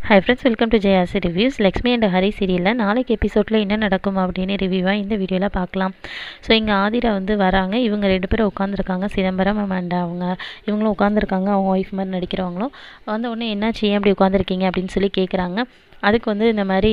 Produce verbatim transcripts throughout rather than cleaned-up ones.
High friends, welcome to Jayasi reviews. Lakshmi and Hari சீரியலில் நாளைக்கு எபிசோடில் என்ன நடக்கும் அப்படின்னு ரிவ்யூவாக இந்த வீடியோவில் பார்க்கலாம். ஸோ இங்கே ஆதிரா வந்து வராங்க. இவங்க ரெண்டு பேரும் உட்காந்துருக்காங்க. சிதம்பரம் அண்ட் அவங்க இவங்களும் உட்காந்துருக்காங்க. அவங்க ஒய்ஃப் மாதிரி நடிக்கிறவங்களும் வந்த உடனே என்னாச்சு, ஏன் அப்படி உட்காந்துருக்கீங்க அப்படின்னு சொல்லி கேட்குறாங்க. அதுக்கு வந்து இந்த மாதிரி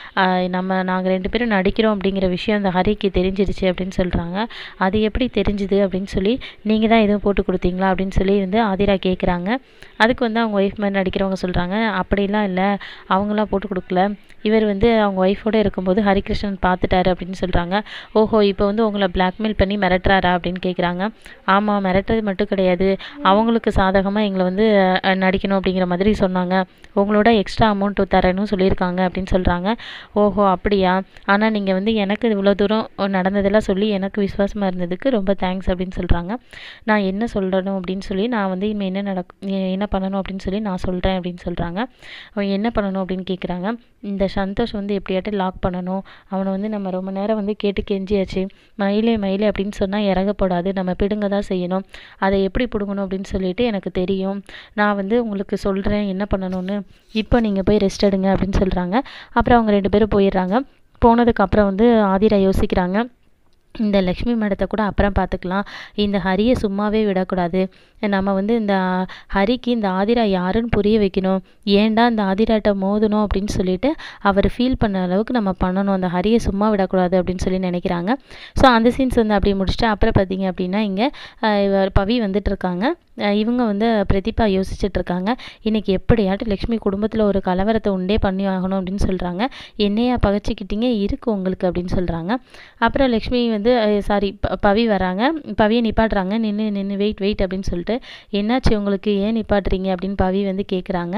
நம்ம நாங்கள் ரெண்டு பேரும் நடிக்கிறோம் அப்படிங்கிற விஷயம் அந்த ஹரிக்கு தெரிஞ்சிருச்சு அப்படின்னு சொல்கிறாங்க. அது எப்படி தெரிஞ்சுது அப்படின்னு சொல்லி நீங்கள் தான் எதுவும் போட்டு கொடுத்தீங்களா அப்படின்னு சொல்லி வந்து ஆதிரா கேட்குறாங்க. அதுக்கு வந்து அவங்க ஒய்ஃப் மாதிரி நடிக்கிறவங்க சொல்கிறாங்க, அப்படிலாம் இல்லை, அவங்களாம் போட்டு கொடுக்கல. இவர் வந்து அவங்க ஒய்ஃபோடு இருக்கும்போது ஹரிகிருஷ்ணன் பார்த்துட்டாரு அப்படின்னு சொல்கிறாங்க. ஓஹோ, இப்போ வந்து உங்களை பிளாக்மெயில் பண்ணி மிரட்டுறாரா அப்படின்னு கேட்குறாங்க. ஆமாம், மிரட்டுறது மட்டும் கிடையாது, அவங்களுக்கு சாதகமாக எங்களை வந்து நடிக்கணும் அப்படிங்கிற மாதிரி சொன்னாங்க. உங்களோட எக்ஸ்ட்ரா அமௌண்ட் தரணும் சொல்லியிருக்காங்க அப்படின்னு சொல்கிறாங்க. ஓஹோ அப்படியா, ஆனால் நீங்கள் வந்து எனக்கு இவ்வளோ தூரம் நடந்ததெல்லாம் சொல்லி எனக்கு விசுவாசமாக இருந்ததுக்கு ரொம்ப தேங்க்ஸ் அப்படின்னு சொல்கிறாங்க. நான் என்ன சொல்லணும் அப்படின்னு சொல்லி நான் வந்து இனிமேல் என்ன நடக்கும் என்ன பண்ணணும் அப்படின்னு சொல்லி நான் சொல்கிறேன் அப்படின்னு சொல்கிறாங்க. அவன் என்ன பண்ணணும் அப்படின்னு கேட்குறாங்க. இந்த சந்தோஷ் வந்து எப்படியாட்டு லாக் பண்ணணும். அவனை வந்து நம்ம ரொம்ப நேரம் வந்து கேட்டு கெஞ்சியாச்சு. மயிலே மயிலே அப்படின்னு சொன்னால் இறங்கப்படாது, நம்ம பிடுங்க தான் செய்யணும். அதை எப்படி பிடுங்கணும் அப்படின்னு சொல்லிட்டு எனக்கு தெரியும். நான் வந்து உங்களுக்கு சொல்கிறேன் என்ன பண்ணணும்னு. இப்போ நீங்கள் போய் ரெஸ்ட் எடுங்க அப்படின்னு சொல்கிறாங்க. அப்புறம் அவங்க ரெண்டு பேரும் போயிடுறாங்க. போனதுக்கப்புறம் வந்து ஆதிரா யோசிக்கிறாங்க, இந்த லக்ஷ்மி மேடத்தை கூட அப்புறம் பார்த்துக்கலாம், இந்த ஹரியை சும்மாவே விடக்கூடாது. நம்ம வந்து இந்த ஹரிக்கு இந்த ஆதிரா யாருன்னு புரிய வைக்கணும். ஏன்டா இந்த ஆதிராட்ட மோதணும் அப்படின்னு சொல்லிட்டு அவர் ஃபீல் பண்ண அளவுக்கு நம்ம பண்ணணும். அந்த ஹரியை சும்மா விடக்கூடாது அப்படின்னு சொல்லி நினைக்கிறாங்க. ஸோ அந்த சீன்ஸ் வந்து அப்படி முடிச்சுட்டு அப்புறம் பார்த்தீங்க அப்படின்னா இங்கே பவி வந்துட்டு இருக்காங்க. இவங்க வந்து பிரதீபா யோசிச்சுட்டு இருக்காங்க. இன்றைக்கி எப்படியாட்டு லக்ஷ்மி குடும்பத்தில் ஒரு கலவரத்தை உண்டே பண்ணி ஆகணும் அப்படின்னு சொல்கிறாங்க. என்னையா பகச்சிக்கிட்டீங்க இருக்கு உங்களுக்கு அப்படின்னு சொல்கிறாங்க. அப்புறம் லக்ஷ்மி வந்து சாரி பவி வராங்க. பவியை நிப்பாட்டுறாங்க. நின்று நின்று வெயிட் வெயிட் அப்படின்னு சொல்லிட்டு, என்னாச்சு உங்களுக்கு, ஏன் நிப்பாட்டுறீங்க அப்படின்னு பவி வந்து கேட்குறாங்க.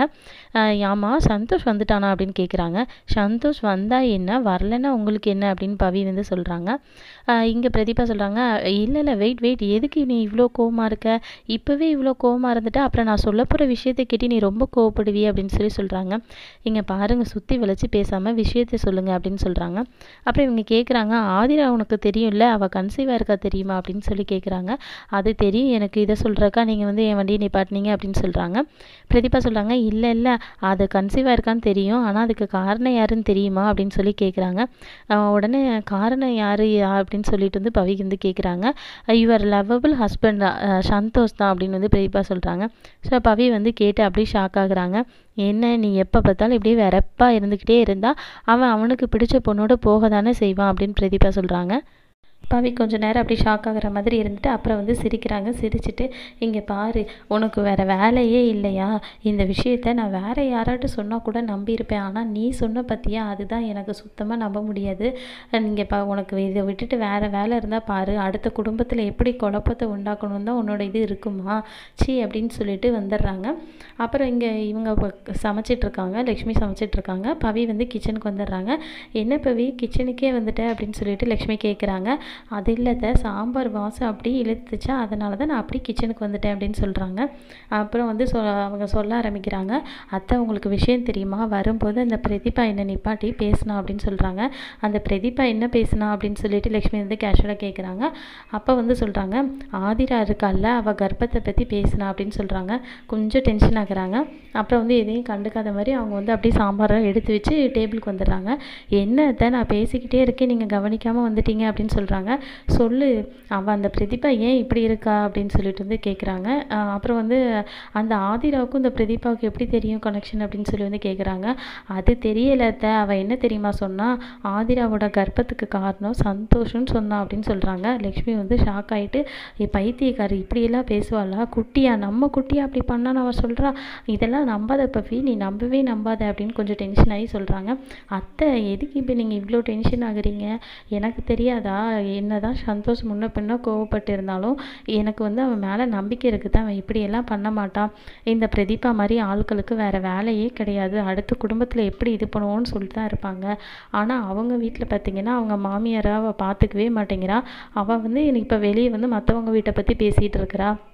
ஆமாம், சந்தோஷ் வந்துட்டானா அப்படின்னு கேட்குறாங்க. சந்தோஷ் வந்தால் என்ன, வரலன்னா உங்களுக்கு என்ன அப்படின்னு பவி வந்து சொல்கிறாங்க. இங்கே பிரதீபா சொல்கிறாங்க, இல்லை இல்லை வெயிட் வெயிட், எதுக்கு நீ இவ்வளோ கோவமாக இருக்க, இப்போவே இவ்வளோ கோவமாக இருந்துட்டு அப்புறம் நான் சொல்ல போகிற விஷயத்தை கேட்டு நீ ரொம்ப கோவப்படுவியே அப்படின்னு சொல்லி சொல்கிறாங்க. இங்கே பாருங்கள், சுற்றி வளைச்சி பேசாமல் விஷயத்தை சொல்லுங்கள் அப்படின்னு சொல்கிறாங்க. அப்புறம் இவங்க கேட்குறாங்க, ஆதிரா உனக்கு தெரியும்ல, அவள் கன்சீவாக இருக்கா தெரியுமா அப்படின்னு சொல்லி கேட்குறாங்க. அது தெரியும் எனக்கு, இதை சொல்கிறக்கா நீங்கள் வந்து என் வண்டியை நிப்பாட்டினீங்க அப்படின்னு சொல்கிறாங்க. பிரதீபா சொல்கிறாங்க, இல்லை இல்லை அது கன்சீவாக இருக்கான்னு தெரியும், ஆனால் அதுக்கு காரணம் யாருன்னு தெரியுமா அப்படின்னு சொல்லி கேட்குறாங்க. உடனே காரணம் யார் அப்படின்னு சொல்லிட்டு வந்து பவி வந்து கேட்குறாங்க. யுவர் லவ்வபிள் ஹஸ்பண்ட் சந்தோஷ் தான் அப்படின்னு வந்து பிரதீபா சொல்கிறாங்க. ஸோ பவி வந்து கேட்டு அப்படியே ஷாக் ஆகுறாங்க. என்ன, நீ எப்போ பார்த்தாலும் இப்படியே வெறப்பாக இருந்துக்கிட்டே இருந்தால் அவன் அவனுக்கு பிடிச்ச பொண்ணோட போக தானே செய்வான் அப்படின்னு பிரதீபா சொல்கிறாங்க. பவி கொஞ்சம் நேரம் அப்படி ஷாக் ஆகிற மாதிரி இருந்துட்டு அப்புறம் வந்து சிரிக்கிறாங்க. சிரிச்சுட்டு, இங்கே பாரு, உனக்கு வேறு வேலையே இல்லையா, இந்த விஷயத்த நான் வேறு யாராட்டும் சொன்னால் கூட நம்பியிருப்பேன், ஆனால் நீ சொன்ன பற்றியா, அதுதான் எனக்கு சுத்தமாக நம்ப முடியாது. நீங்கள் பா உனக்கு இதை விட்டுட்டு வேறு வேலை இருந்தால் பாரு, அடுத்த குடும்பத்தில் எப்படி குழப்பத்தை உண்டாக்கணும் தான் உன்னோட இது இருக்குமா சி அப்படின்னு சொல்லிட்டு வந்துடுறாங்க. அப்புறம் இங்கே இவங்க சமைச்சிட்ருக்காங்க, லக்ஷ்மி சமைச்சிட்ருக்காங்க. பவி வந்து கிச்சனுக்கு வந்துடுறாங்க. என்ன பவி கிச்சனுக்கே வந்துட்டேன் அப்படின்னு சொல்லிட்டு லக்ஷ்மி கேட்குறாங்க. அது இல்லைத, சாம்பார் வாசம் அப்படி இழுத்துச்சா, அதனால தான் நான் அப்படி கிச்சனுக்கு வந்துட்டேன் அப்படின்னு சொல்கிறாங்க. அப்புறம் வந்து சொ அவங்க சொல்ல ஆரம்பிக்கிறாங்க, அத்தை உங்களுக்கு விஷயம் தெரியுமா, வரும்போது அந்த பிரதீபா என்ன நிப்பாட்டி பேசினா அப்படின்னு சொல்கிறாங்க. அந்த பிரதீபா என்ன பேசினா அப்படின்னு சொல்லிட்டு லக்ஷ்மி வந்து கேஷுவலாக கேட்குறாங்க. அப்போ வந்து சொல்கிறாங்க, ஆதிரா இருக்கால, அவள் கர்ப்பத்தை பற்றி பேசினா அப்படின்னு சொல்கிறாங்க. கொஞ்சம் டென்ஷன் ஆகுறாங்க. அப்புறம் வந்து எதையும் கண்டுக்காத மாதிரி அவங்க வந்து அப்படியே சாம்பாரை எடுத்து வச்சு டேபிளுக்கு வந்துடுறாங்க. என்ன அத்தை, நான் பேசிக்கிட்டே இருக்கேன், நீங்கள் கவனிக்காமல் வந்துட்டீங்க அப்படின்னு சொல்கிறாங்க. சொல்லு, அவள் அந்த பிரதீபா ஏன் இப்படி இருக்கா அப்படின்னு சொல்லிட்டு வந்து கேட்குறாங்க. அப்புறம் வந்து அந்த ஆதிராவுக்கும் இந்த பிரதீபாவுக்கு எப்படி தெரியும் கனெக்ஷன் அப்படின்னு சொல்லி வந்து கேட்குறாங்க. அது தெரியலத்த, அவள் என்ன தெரியுமா சொன்னால், ஆதிராவோட கர்ப்பத்துக்கு காரணம் சந்தோஷம்னு சொன்னா அப்படின்னு சொல்கிறாங்க. லக்ஷ்மி வந்து ஷாக் ஆகிட்டு, பைத்தியக்காரி இப்படியெல்லாம் பேசுவாளா, குட்டியா நம்ம குட்டியா அப்படி பண்ணான்னு அவள் சொல்கிறா, இதெல்லாம் நம்பாத பவி, நீ நம்பவே நம்பாத அப்படின்னு கொஞ்சம் டென்ஷன் ஆகி சொல்கிறாங்க. அத்தை எதுக்கு இப்போ நீங்கள் இவ்வளோ டென்ஷன் ஆகுறீங்க, எனக்கு தெரியாதா, என்ன தான் சந்தோஷம் முன்ன பின்ன கோவப்பட்டு இருந்தாலும் எனக்கு வந்து அவன் மேலே நம்பிக்கை இருக்குது, அவன் இப்படியெல்லாம் பண்ண மாட்டான். இந்த பிரதீபா மாதிரி ஆட்களுக்கு வேறு வேலையே கிடையாது, அடுத்த குடும்பத்தில் எப்படி இது பண்ணுவோன்னு சொல்லிட்டு தான் இருப்பாங்க. ஆனால் அவங்க வீட்டில் பார்த்திங்கன்னா அவங்க மாமியாரை அவள் பார்த்துக்கவே மாட்டேங்கிறா. அவள் வந்து இப்போ வெளியே வந்து மற்றவங்க வீட்டை பற்றி பேசிகிட்டு இருக்கிறா.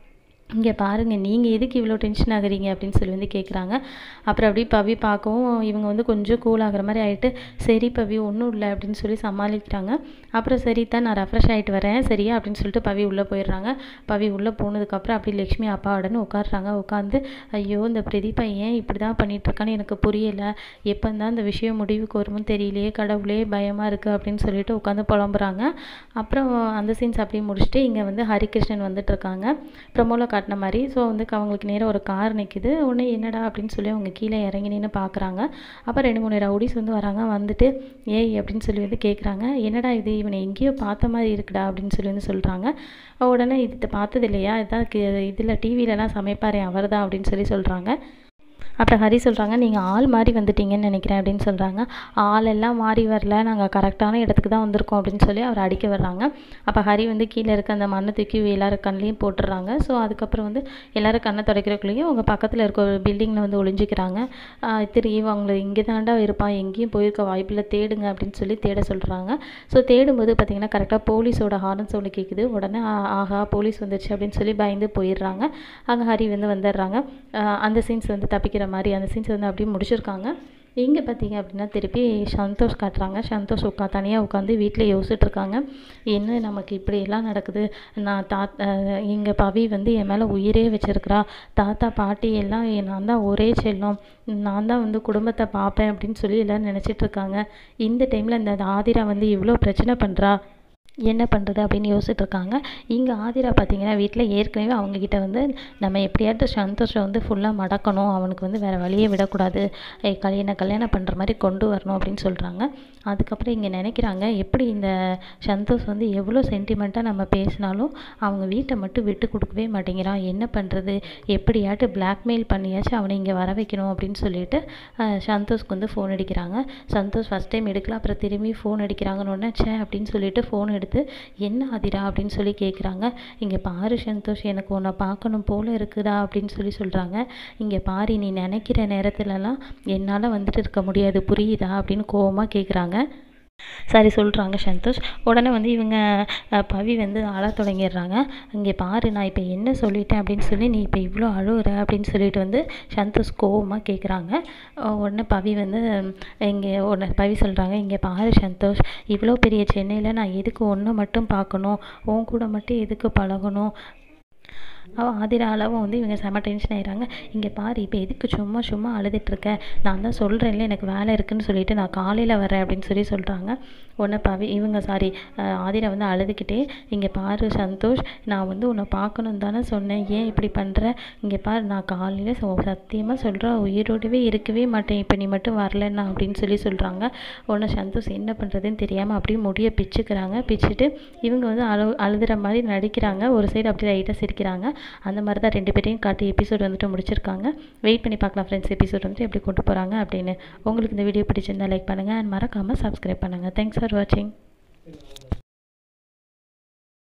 இங்கே பாருங்கள் நீங்கள் எதுக்கு இவ்வளோ டென்ஷன் ஆகுறீங்க அப்படின்னு சொல்லி வந்து கேட்குறாங்க. அப்புறம் அப்படியே பவி பார்க்கவும் இவங்க வந்து கொஞ்சம் கூல் ஆகிற மாதிரி ஆகிட்டு சரி பவி ஒன்றும் இல்லை அப்படின்னு சொல்லி சமாளிக்கிறாங்க. அப்புறம் சரி தான் நான் ரெஃப்ரெஷ் ஆகிட்டு வரேன் சரியா அப்படின்னு சொல்லிட்டு பவி உள்ளே போயிடுறாங்க. பவி உள்ளே போனதுக்கப்புறம் அப்படி லக்ஷ்மி அப்பா உடனே உட்காடுறாங்க. உட்காந்து ஐயோ இந்த பிரதீபா ஏன் இப்படி தான் பண்ணிகிட்ருக்கான்னு எனக்கு புரியலை, எப்போ தான் இந்த விஷயம் முடிவுக்கு வருமோன்னு தெரியலையே கடவுளே பயமாக இருக்குது அப்படின்னு சொல்லிட்டு உட்காந்து புலம்புறாங்க. அப்புறம் அந்த சீன்ஸ் அப்படியே முடிச்சுட்டு இங்கே வந்து ஹரிகிருஷ்ணன் வந்துட்டுருக்காங்க ப்ரமோவில் காட்டின மாதிரி. ஸோ வந்து அவங்களுக்கு நேராக ஒரு கார் நிற்கிது. உடனே என்னடா அப்படின்னு சொல்லி அவங்க கீழே இறங்கி நின்று பார்க்குறாங்க. அப்போ ரெண்டு மூணு ரவுடிஸ் வந்து வராங்க. வந்துட்டு ஏய் அப்படின்னு சொல்லி வந்து கேட்குறாங்க. என்னடா இது இவனை எங்கேயோ பார்த்த மாதிரி இருக்குடா அப்படின்னு சொல்லி வந்து சொல்கிறாங்க. உடனே இது பார்த்தது இல்லையா, இதான் இதில் டிவிலலாம் சமைப்பார் அவர் தான் அப்படின்னு சொல்லி சொல்கிறாங்க. அப்புறம் ஹரி சொல்கிறாங்க நீங்கள் ஆள் மாறி வந்துட்டீங்கன்னு நினைக்கிறேன் அப்படின்னு சொல்கிறாங்க. ஆளெல்லாம் மாறி வரல, நாங்கள் கரெக்டான இடத்துக்கு தான் வந்திருக்கோம் அப்படின்னு சொல்லி அவர் அடிக்க வர்றாங்க. அப்போ ஹரி வந்து கீழே இருக்க அந்த மண்ணை தூக்கி எல்லாரும் கண்ணிலையும் போட்டுடுறாங்க. ஸோ அதுக்கப்புறம் வந்து எல்லோரும் கண்ணை துடைக்கிறக்குள்ளேயும் அவங்க பக்கத்தில் இருக்க ஒரு பில்டிங்கில் வந்து ஒளிஞ்சிக்கிறாங்க. திரும்பி அவங்கள இங்கே தாண்டா இருப்பான், எங்கேயும் போயிருக்க வாய்ப்பில்லை, தேடுங்க அப்படின்னு சொல்லி தேட சொல்கிறாங்க. ஸோ தேடும்போது பார்த்திங்கன்னா கரெக்டாக போலீஸோட ஹார்ன் சவுண்டு கேட்குது. உடனே ஆஹா போலீஸ் வந்துடுச்சு அப்படின்னு சொல்லி பயந்து போயிடுறாங்க. அங்கே ஹரி வந்து வந்துடுறாங்க. அந்த சீன்ஸ் வந்து தப்பிக்கிற மாதிரி அந்த சீன்ஸ் வந்து அப்படியே முடிச்சிருக்காங்க. இங்கே பார்த்தீங்க அப்படின்னா திருப்பி சந்தோஷ் காட்டுறாங்க. சந்தோஷ் உட்கா தனியாக உட்காந்து வீட்டில் யோசிச்சுட்ருக்காங்க. என்ன நமக்கு இப்படி எல்லாம் நடக்குது, நான் தாத் எங்கள் பவி வந்து என் மேலே உயிரே வச்சுருக்கிறா, தாத்தா பாட்டி எல்லாம் நான் தான் ஒரே செல்லம், நான் தான் வந்து குடும்பத்தை பார்ப்பேன் அப்படின்னு சொல்லி எல்லோரும் நினச்சிட்ருக்காங்க. இந்த டைமில் இந்த ஆதிரா வந்து இவ்வளோ பிரச்சனை பண்ணுறா, என்ன பண்ணுறது அப்படின்னு யோசிச்சுட்ருக்காங்க. இங்கே ஆதிரா பார்த்திங்கன்னா வீட்டில் ஏற்கனவே அவங்கக்கிட்ட வந்து நம்ம எப்படியாட்டும் சந்தோஷம் வந்து ஃபுல்லாக மடக்கணும், அவனுக்கு வந்து வேறு வழியே விடக்கூடாது, கல்யாணம் கல்யாணம் பண்ணுற மாதிரி கொண்டு வரணும் அப்படின்னு சொல்கிறாங்க. அதுக்கப்புறம் இங்கே நினைக்கிறாங்க எப்படி இந்த சந்தோஷ் வந்து எவ்வளோ சென்டிமெண்ட்டாக நம்ம பேசினாலும் அவங்க வீட்டை மட்டும் விட்டு கொடுக்கவே மாட்டேங்கிறான், என்ன பண்ணுறது, எப்படியாட்டு பிளாக்மெயில் பண்ணியாச்சும் அவனை இங்கே வர வைக்கணும் அப்படின்னு சொல்லிட்டு சந்தோஷ்க்கு வந்து ஃபோன் அடிக்கிறாங்க. சந்தோஷ் ஃபஸ்ட் டைம் எடுக்கலாம், அப்புறம் திரும்பி ஃபோன் அடிக்கிறாங்கன்னு ஒன்று சே அப்படின்னு சொல்லிட்டு ஃபோன் எடுத்து என்ன ஆதிரா அப்படின்னு சொல்லி கேட்குறாங்க. இங்கே பாரு சந்தோஷ் எனக்கு உன்னை பார்க்கணும் போல இருக்குதா அப்படின்னு சொல்லி சொல்கிறாங்க. இங்கே பாரு நீ நினைக்கிற நேரத்துலலாம் என்னால் வந்துட்டு இருக்க முடியாது புரியுதா அப்படின்னு கோவமாக கேட்குறாங்க. சரி சொல்கிறாங்க சந்தோஷ். உடனே வந்து இவங்க பவி வந்து அழ தொடங்கிடுறாங்க. இங்கே பாரு நான் இப்போ என்ன சொல்லிட்டேன் அப்படின்னு சொல்லி நீ இப்போ இவ்வளோ அழுகுற அப்படின்னு சொல்லிட்டு வந்து சந்தோஷ் கோவமாக கேட்குறாங்க. உடனே பவி வந்து இங்கே உடனே பவி சொல்கிறாங்க இங்கே பாரு சந்தோஷ், இவ்வளோ பெரிய சென்னையில் நான் எதுக்கு ஒன்றை மட்டும் பார்க்கணும், உன் கூட மட்டும் எதுக்கு பழகணும், அவள் ஆதிரா அளவும் வந்து இவங்க செம்ம டென்ஷன் ஆகிடுறாங்க. இங்கே பாரு இப்போ எதுக்கு சும்மா சும்மா அழுதுட்டுருக்க, நான் தான் சொல்கிறேன்ல எனக்கு வேலை இருக்குதுன்னு சொல்லிட்டு நான் காலையில் வரேன் அப்படின்னு சொல்லி சொல்கிறாங்க. உன்னை பவி இவங்க சாரி ஆதிரா வந்து அழுதுகிட்டே இங்கே பாரு சந்தோஷ், நான் வந்து உன்னை பார்க்கணும் தானே சொன்னேன், ஏன் இப்படி பண்ணுற, இங்கே பாரு நான் காலையில் சத்தியமாக சொல்கிறேன் உயிரோடவே இருக்கவே மாட்டேன் இப்போ நீ மட்டும் வரலன்னா அப்படின்னு சொல்லி சொல்கிறாங்க. உடனே சந்தோஷ் என்ன பண்ணுறதுன்னு தெரியாமல் அப்படியே முடியை பிச்சுக்கிறாங்க. பிச்சுட்டு இவங்க வந்து அழு அழுதுகிற மாதிரி நடிக்கிறாங்க. ஒரு சைடு அப்படி லைட்டாக சிரிக்கிறாங்க. அந்த மாதிரி தான் ரெண்டு பேரையும் காட்டி எபிசோட் வந்துட்டு முடிச்சிருக்காங்க. வெயிட் பண்ணி பார்க்கலாம் ஃப்ரெண்ட்ஸ் எபிசோட் வந்துட்டு எப்படி கொண்டு போகிறாங்க அப்படின்னு. உங்களுக்கு இந்த வீடியோ பிடிச்சிருந்தா லைக் பண்ணுங்கள் அண்ட் மறக்காமல் சப்ஸ்கிரைப் பண்ணுங்கள். தேங்க்ஸ் ஃபார் வாட்சிங்.